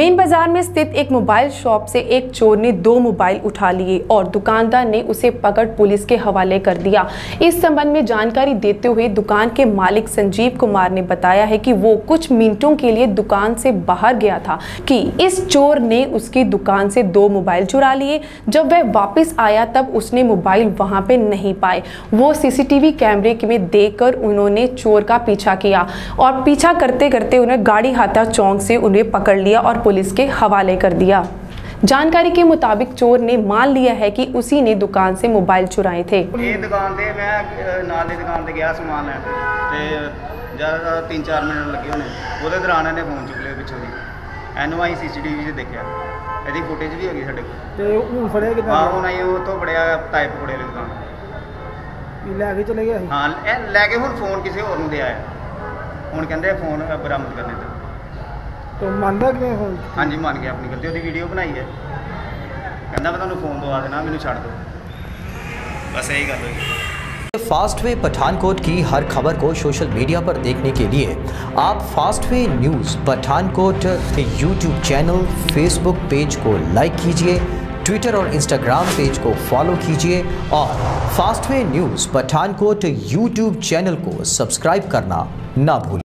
Main बाजार में स्थित एक मोबाइल शॉप से एक चोर ने 2 मोबाइल उठा लिए और दुकानदार ने उसे पकड़ पुलिस के हवाले कर दिया। इस संबंध में जानकारी देते हुए दुकान के मालिक संजीव कुमार ने बताया है कि वो कुछ मिनटों के लिए दुकान से बाहर गया था कि इस चोर ने उसकी दुकान से 2 मोबाइल चुरा लिए। जब वह वापस आया तब उसने मोबाइल वहां पे नहीं पाए। वो सीसीटीवी कैमरे में देखकर उन्होंने चोर का पीछा किया और पीछा करते करते उन्हें गाड़ी हाथा चौक से उन्हें पकड़ लिया और पुलिस के हवाले कर दिया। जानकारी के मुताबिक चोर ने मान लिया है कि उसी ने दुकान से मोबाइल चुराए थे। ये दुकान से मैं नाले दुकान से गया समान लैन ते ज़्यादा 3-4 मिनट लगे होने ਉਹਦੇ ਦੌਰਾਨ ਇਹਨੇ ਫੋਨ ਚੁੱਕ ਲਿਆ ਪਿੱਛੋਂ ਦੀ ਇਹਨੂੰ ਅਸੀਂ ਸੀਸੀਟੀਵੀ 'ਚ ਦੇਖਿਆ ਇਹਦੀ ਫੁਟੇਜ ਵੀ ਹੈਗੀ ਸਾਡੇ ਕੋਲ ਤੇ ਹੁਣ ਫੜਿਆ ਕਿਦਾਂ ਹਾਂ ਹੁਣ ਆਈ ਉਹ ਤੋਂ ਬੜਿਆ ਟਾਈਪ ਕੋੜੇ ਵਾਲੀ ਦੁਕਾਨ ਵੀ ਲੈ ਕੇ ਚਲੇ ਗਿਆ ਸੀ ਹਾਂ ਇਹ ਲੈ ਕੇ ਹੁਣ ਫੋਨ ਕਿਸੇ ਹੋਰ ਨੂੰ ਦੇ ਆਇਆ ਹੁਣ ਕਹਿੰਦੇ ਫੋਨ ਬਰਾਮਦ ਕਰਨੇ ਤੇ तो मानदा कि फोन हाँ जी मान गया अपनी गलती ਉਹਦੀ ਵੀਡੀਓ ਬਣਾਈ ਹੈ ਕਹਿੰਦਾ ਮੈਂ ਤੁਹਾਨੂੰ ਫੋਨ ਦਵਾ ਦੇਣਾ ਮੈਨੂੰ ਛੱਡ ਦਿਓ बस यही गल हुई। फास्ट वे पठानकोट की हर खबर को सोशल मीडिया पर देखने के लिए आप fast way news Pathankot YouTube channel, Facebook page को लाइक कीजिए, ट्विटर और इंस्टाग्राम पेज को फॉलो कीजिए और fast way news Pathankot YouTube channel को सब्सक्राइब करना ना भूलिए।